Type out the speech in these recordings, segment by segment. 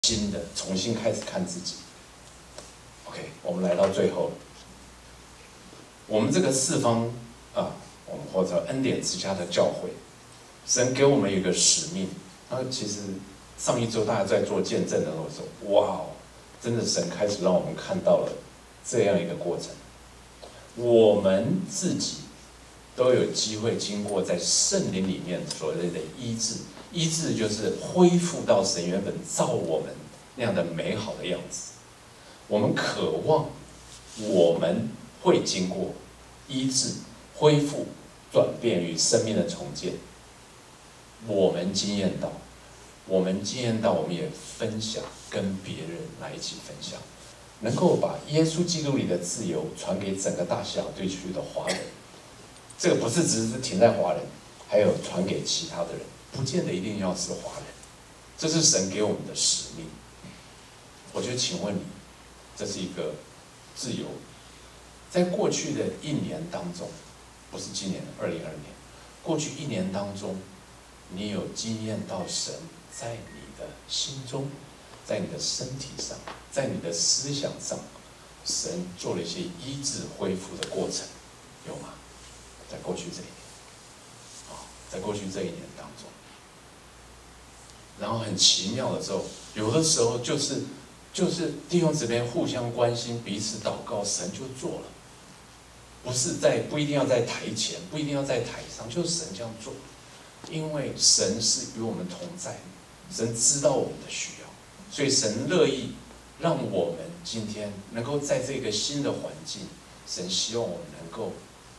新的，重新开始看自己。OK， 我们来到最后了，我们这个四方啊，我们或者恩典之家的教会，神给我们有一个使命。其实上一周大家在做见证的时候说，哇哦，真的神开始让我们看到了这样一个过程，我们自己都有机会经过在圣灵里面所谓的医治。医治就是恢复到神原本造我们那样的美好的样子。我们渴望，我们会经过医治、恢复、转变与生命的重建。我们经验到，我们也分享，跟别人来一起分享，能够把耶稣基督里的自由传给整个大西洋地区的华人。这个不是只是停在华人，还有传给其他的人。不见得一定要是华人，这是神给我们的使命。我就请问你，这是一个自由。在过去的一年当中，不是今年2022年，过去一年当中，你有经验到神在你的心中，在你的身体上，在你的思想上，神做了一些医治恢复的过程，有吗？在过去这一年，在过去这一年当中。然后很奇妙的时候，有的时候就是弟兄姊妹互相关心，彼此祷告，神就做了。不一定要在台前，不一定要在台上，就是神这样做。因为神是与我们同在，神知道我们的需要，所以神乐意让我们今天能够在这个新的环境，神希望我们能够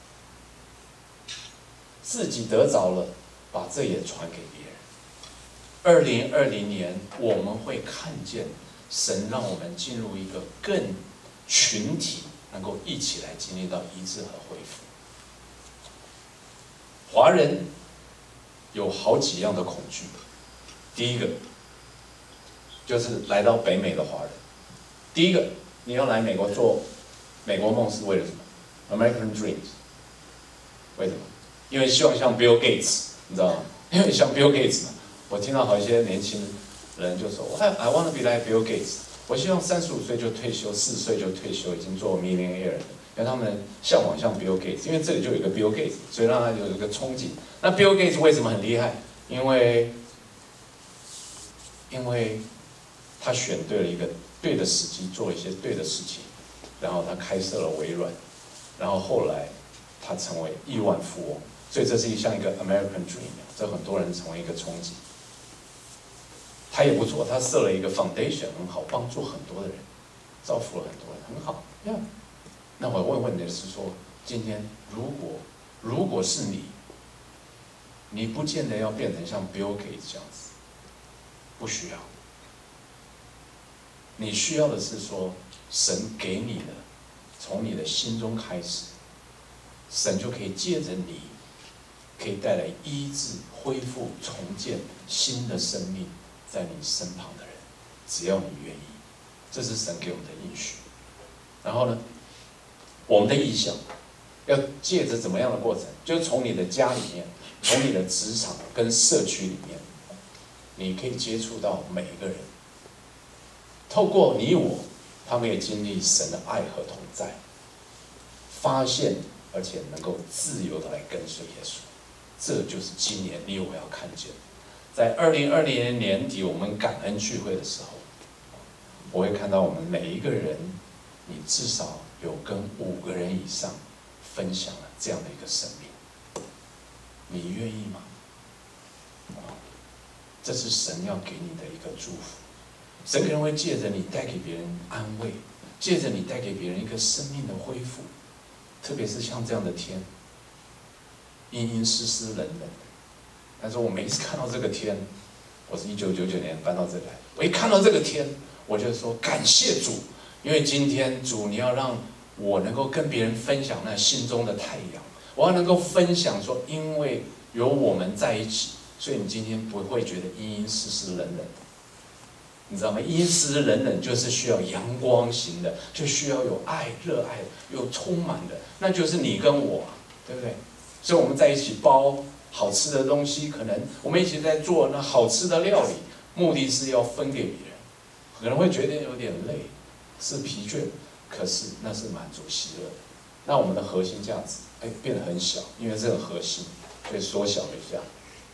自己得着了，把这也传给别人。2020年，我们会看见神让我们进入一个更群体，能够一起来经历到医治和恢复。华人有好几样的恐惧，第一个就是来到北美的华人。第一个，你要来美国做美国梦是为了什么 ？American Dreams， 为什么？因为希望像 Bill Gates， 你知道吗？因为像 Bill Gates 嘛。我听到好一些年轻人就说 ：“I want to be like Bill Gates。”我希望35岁就退休，40岁就退休，已经做 millionaire 了。因为他们向往像 Bill Gates， 因为这里就有一个 Bill Gates， 所以让他有一个憧憬。那 Bill Gates 为什么很厉害？因为他选对了一个对的时机，做了一些对的事情，然后他开设了微软，然后后来他成为亿万富翁。所以这是像一个 American Dream， 这很多人成为一个憧憬。他也不错，他设了一个 foundation， 很好，帮助很多的人，造福了很多人，很好。那我问问你的是说，今天如果是你不见得要变成像 Bill Gates 这样子，不需要。你需要的是说，神给你的，从你的心中开始，神就可以借着你，可以带来医治、恢复、重建新的生命。在你身旁的人，只要你愿意，这是神给我们的应许。然后呢，我们的意向要借着怎么样的过程？就是从你的家里面，从你的职场跟社区里面，你可以接触到每一个人，透过你我，他们也经历神的爱和同在，发现而且能够自由的来跟随耶稣。这就是今年你我要看见的。在2020年年底，我们感恩聚会的时候，我会看到我们每一个人，你至少有跟5个人以上分享了这样的一个生命，你愿意吗？这是神要给你的一个祝福。神可能会借着你带给别人安慰，借着你带给别人一个生命的恢复，特别是像这样的天，阴阴湿湿冷冷的。但是我每一次看到这个天，我是1999年搬到这里来，我一看到这个天，我就说感谢主，因为今天主你要让我能够跟别人分享那心中的太阳，我要能够分享说，因为有我们在一起，所以你今天不会觉得阴阴湿湿冷冷的，你知道吗？阴湿冷冷就是需要阳光型的，就需要有爱、热爱、有充满的，那就是你跟我，对不对？所以我们在一起包好吃的东西，可能我们一起在做那好吃的料理，目的是要分给别人。 可能会觉得有点累，是疲倦，可是那是满足喜乐的。那我们的核心价值，变得很小，因为这个核心，所以缩小了一下。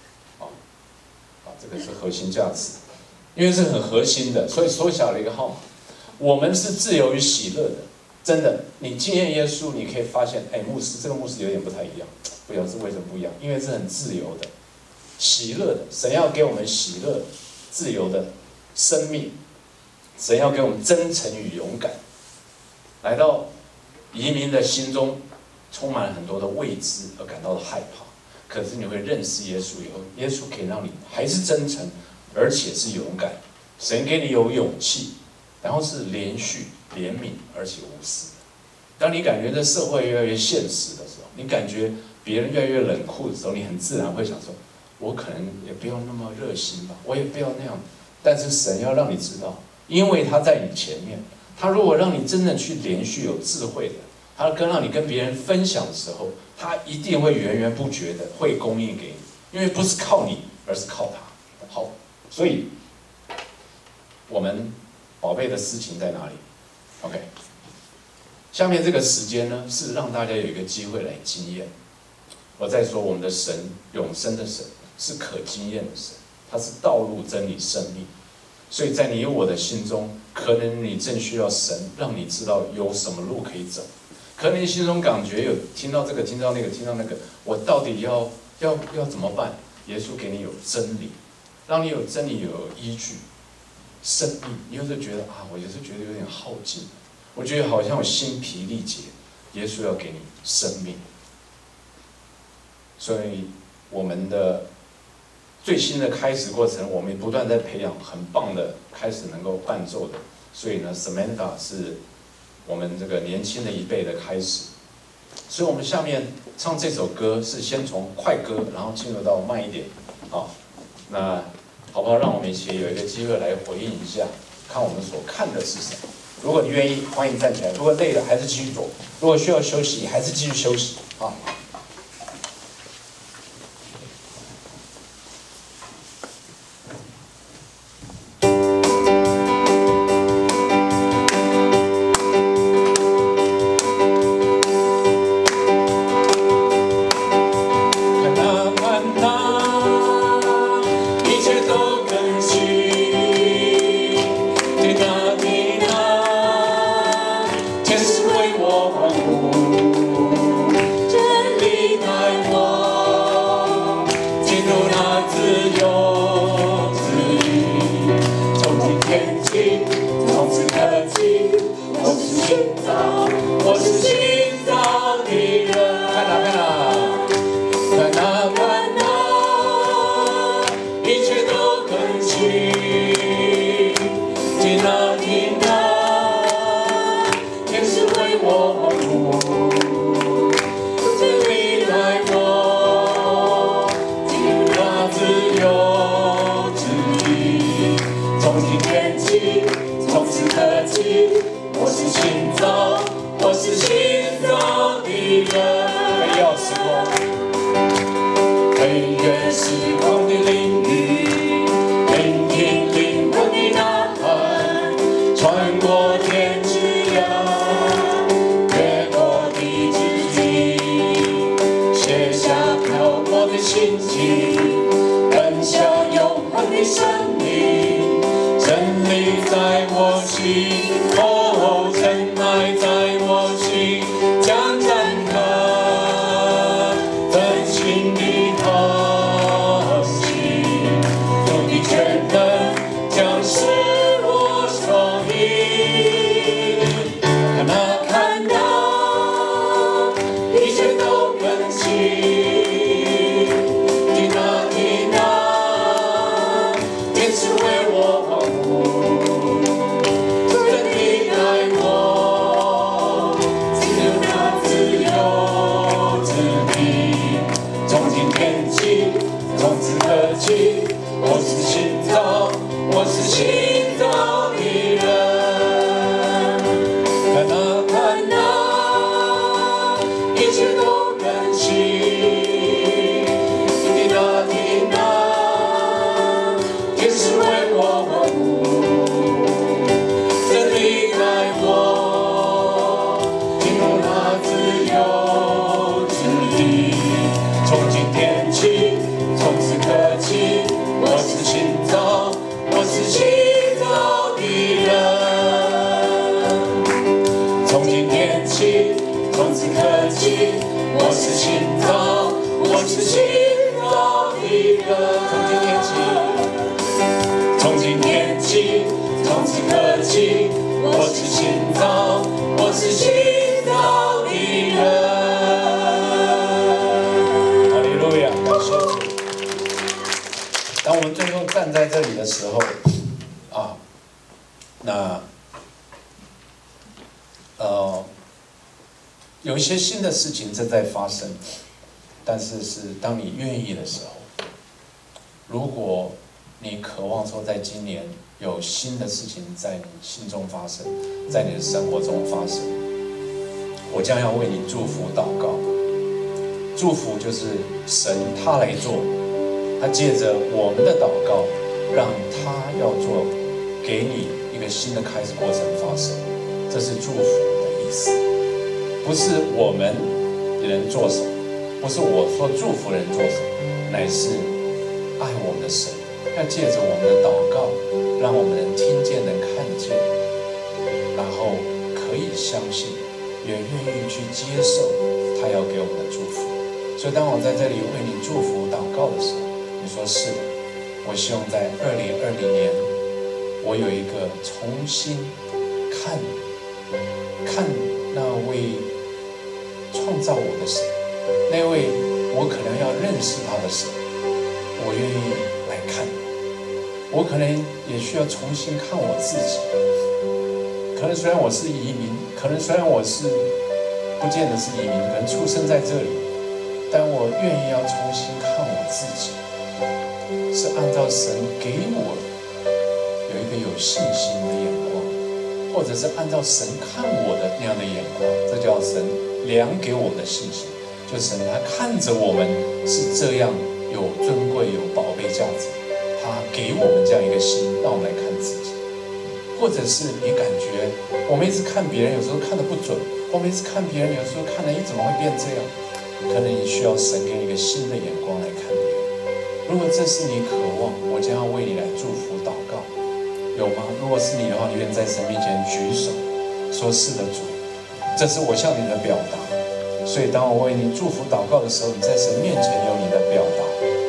这个是核心价值，因为是很核心的，所以缩小了一个号码。我们是自由与喜乐的，真的。你经验耶稣，你可以发现，牧师这个牧师有点不太一样，不知道是为什么不一样？因为是很自由的、喜乐的。神要给我们喜乐、自由的生命，神要给我们真诚与勇敢。来到移民的心中，充满了很多的未知而感到的害怕。可是你会认识耶稣以后，耶稣可以让你还是真诚，而且是勇敢。神给你有勇气，然后是连续、怜悯，而且无私。当你感觉这社会越来越现实的时候，你感觉别人越来越冷酷的时候，你很自然会想说：我可能也不要那么热心吧，我也不要那样。但是神要让你知道，因为他在你前面，他如果让你真的去连续有智慧的，他让你跟别人分享的时候，他一定会源源不绝的会供应给你，因为不是靠你，而是靠他。好，所以我们宝贝的事情在哪里 ？OK， 下面这个时间呢，是让大家有一个机会来经验。我再说，我们的神，永生的神，是可经验的神，他是道路、真理、生命。所以在你我的心中，可能你正需要神让你知道有什么路可以走。可能你心中感觉有听到这个，听到那个，听到那个，我到底要怎么办？耶稣给你有真理，让你有真理有依据，生命。你有时候觉得我有时候觉得有点耗尽，我觉得好像我心疲力竭。耶稣要给你生命，所以我们的最新的开始过程，我们也不断在培养很棒的开始能够伴奏的。所以呢 ，Samantha 是我们这个年轻的一辈的开始，所以我们下面唱这首歌是先从快歌，然后进入到慢一点，那好不好？让我们一起有一个机会来回应一下，看我们所看的是什么。如果你愿意，欢迎站起来；如果累了，还是继续走；如果需要休息，还是继续休息。 天是为我欢呼， 我是新造，我是新造的人。从今天起，从此刻起，我是新造，我是新造的人。哈利路亚，感谢主。当我们最后站在这里的时候，那有一些新的事情正在发生，但是当你愿意的时候，如果你渴望说在今年有新的事情在你心中发生，在你的生活中发生，我将要为你祝福祷告。祝福就是神他来做，他借着我们的祷告，让他要做，给你一个新的开始过程发生，这是祝福的意思。不是我们人做什么，不是我说祝福人做什么，乃是爱我们的神要借着我们的祷告，让我们能听见、能看见，然后可以相信，也愿意去接受他要给我们的祝福。所以当我在这里为你祝福祷告的时候，你说是的，我希望在2020年，我有一个重新看那位创造我的神，那位我可能要认识他的神，我愿意来看。我可能也需要重新看我自己。可能虽然我是移民，可能虽然我是不见得是移民，可能出生在这里，但我愿意要重新看我自己，是按照神给我有一个有信心的眼光，或者是按照神看我的那样的眼光，这叫神量给我的信心，就神他看着我们是这样有尊贵、有宝贝价值，他给我们这样一个心，让我们来看自己。或者是你感觉我们一直看别人，有时候看得不准；我们一直看别人，有时候看得怎么会变这样？可能你需要神给你一个新的眼光来看别人。如果这是你渴望，我将要为你来祝福祷告，有吗？如果是你的话，你愿在神面前举手，说是的主，这是我向你的表达。所以当我为你祝福祷告的时候，你在神面前有你的表达。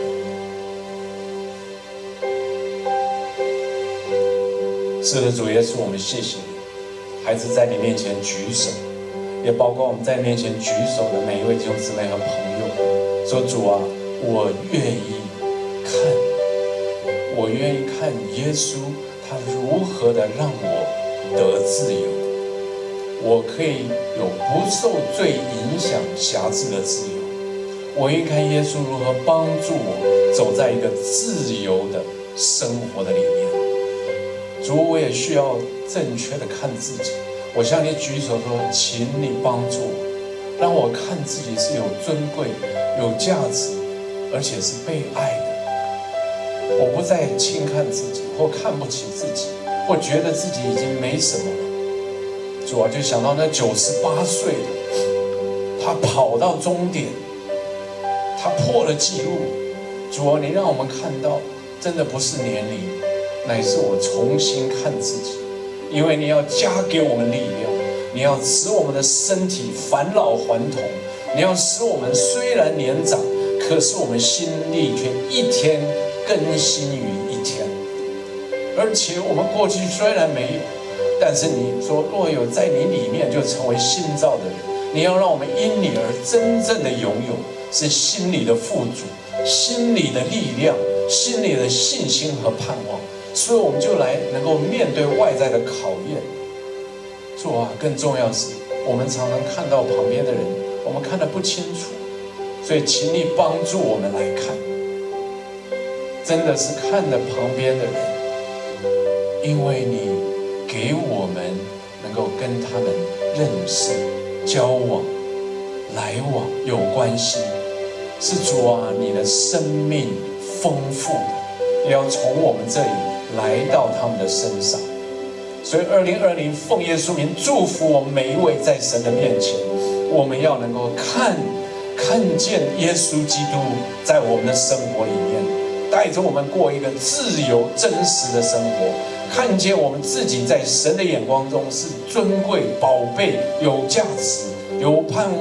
是的，主耶稣，我们谢谢你。孩子在你面前举手，也包括我们在面前举手的每一位弟兄姊妹和朋友，说主啊，我愿意看，我愿意看耶稣他如何的让我得自由，我可以有不受罪影响辖制的自由。我愿意看耶稣如何帮助我走在一个自由的生活的里面。主，我也需要正确的看自己。我向你举手说，请你帮助我，让我看自己是有尊贵、有价值，而且是被爱的。我不再轻看自己，或看不起自己，或觉得自己已经没什么了。主啊，就想到那98岁的，他跑到终点，他破了纪录。主啊，你让我们看到，真的不是年龄，乃是我重新看自己。因为你要加给我们力量，你要使我们的身体返老还童，你要使我们虽然年长，可是我们心力却一天更新于一天。而且我们过去虽然没有，但是你说若有在你里面，就成为新造的人。你要让我们因你而真正的拥有，是心里的富足，心里的力量，心里的信心和盼望。所以我们就来能够面对外在的考验。主啊，更重要是我们常常看到旁边的人，我们看得不清楚，所以请你帮助我们来看，真的是看着旁边的人，因为你给我们能够跟他们认识、交往、来往有关系。是主啊，你的生命丰富的，也要从我们这里来到他们的身上。所以2020奉耶稣名祝福我们每一位在神的面前，我们要能够看见耶稣基督在我们的生活里面，带着我们过一个自由真实的生活，看见我们自己在神的眼光中是尊贵、宝贝、有价值、有盼望、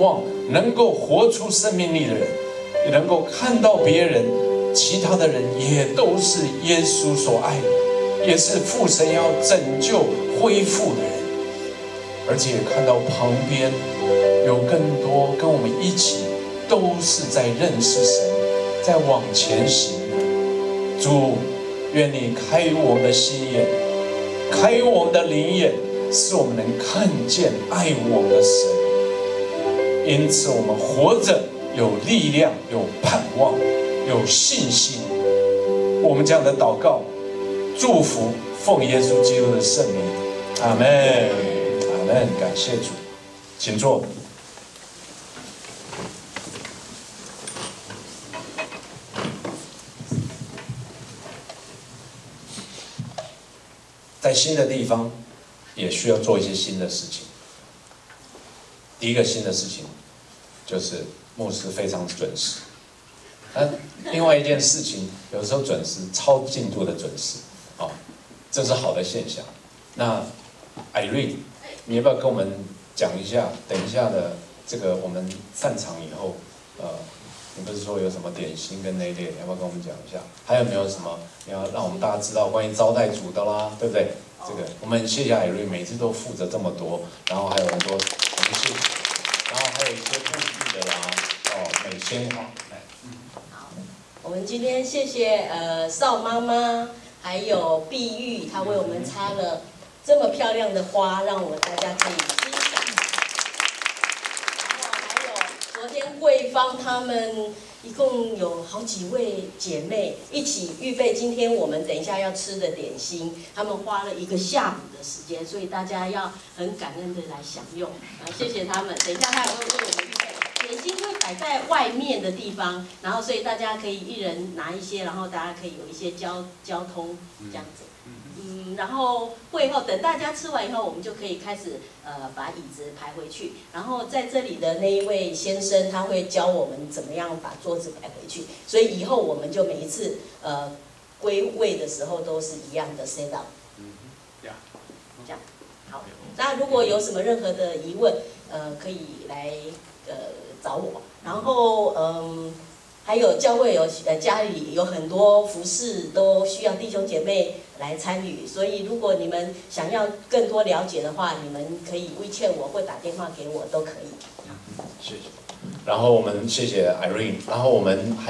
能够活出生命力的人，也能够看到别人，其他的人也都是耶稣所爱的，也是父神要拯救恢复的人，而且看到旁边有更多跟我们一起都是在认识神，在往前行。主，愿你开我们的心眼，开我们的灵眼，使我们能看见爱我们的神。因此，我们活着有力量，有盼望，有信心。我们这样的祷告、祝福，奉耶稣基督的圣名，阿门，阿门。感谢主，请坐。在新的地方，也需要做一些新的事情。第一个新的事情，就是牧师非常准时。另外一件事情，有时候准时超进度的准时，这是好的现象。那Irene，你要不要跟我们讲一下？等一下的这个我们散场以后，你不是说有什么点心跟那一类，要不要跟我们讲一下？还有没有什么你要让我们大家知道关于招待组的啦，对不对？这个我们谢谢Irene，每次都负责这么多，然后还有很多我们谢谢，然后还有一些布置的啦，美仙好，来， 好，我们今天谢谢邵妈妈还有碧玉，她为我们插了这么漂亮的花，让我们大家可以欣赏。然后还有昨天桂芳他们一共有好几位姐妹一起预备今天我们等一下要吃的点心，他们花了1个下午的时间，所以大家要很感恩的来享用。谢谢他们，等一下他也会为我们预备点心，会摆在外面的地方，然后所以大家可以一人拿一些，然后大家可以有一些交通这样子。然后会后等大家吃完以后，我们就可以开始把椅子排回去。然后在这里的那一位先生，他会教我们怎么样把桌子排回去。所以以后我们就每一次归位的时候都是一样的 set up。这样好。那如果有什么任何的疑问，可以来找我。然后还有教会家里有很多服事都需要弟兄姐妹来参与，所以如果你们想要更多了解的话，你们可以WeChat我或打电话给我都可以。 谢谢。然后我们谢谢Irene，然后我们